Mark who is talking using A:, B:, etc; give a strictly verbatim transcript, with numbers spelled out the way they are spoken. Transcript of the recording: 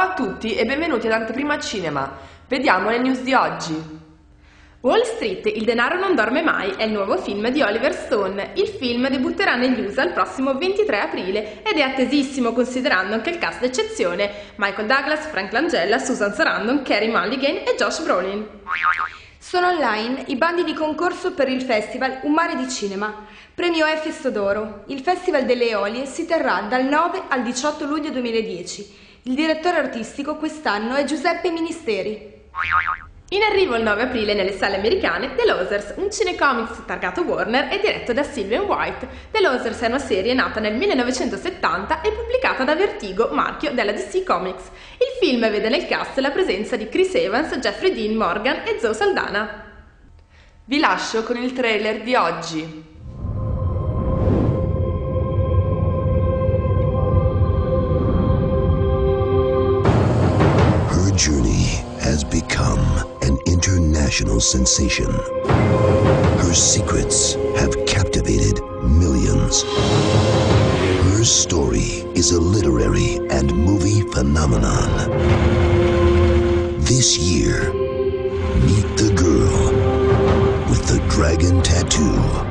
A: a tutti e benvenuti ad Anteprima Cinema. Vediamo le news di oggi. Wall Street, il denaro non dorme mai, è il nuovo film di Oliver Stone. Il film debutterà negli U S A il prossimo ventitré aprile ed è attesissimo considerando anche il cast d'eccezione: Michael Douglas, Frank Langella, Susan Sarandon, Carey Mulligan e Josh Brolin.
B: Sono online i bandi di concorso per il festival Un mare di cinema, premio Efesto d'Oro. Il Festival delle Eolie si terrà dal nove al diciotto luglio duemiladieci. Il direttore artistico quest'anno è Giuseppe Ministeri.
A: In arrivo il nove aprile nelle sale americane The Losers, un cinecomics targato Warner e diretto da Sylvain White. The Losers è una serie nata nel millenovecentosettanta e pubblicata da Vertigo, marchio della D C Comics. Il film vede nel cast la presenza di Chris Evans, Jeffrey Dean Morgan e Zoe Saldana. Vi lascio con il trailer di oggi.
C: Her journey has become an international sensation. Her secrets have captivated millions. Her story is a literary and movie phenomenon. This year, meet the girl with the dragon tattoo.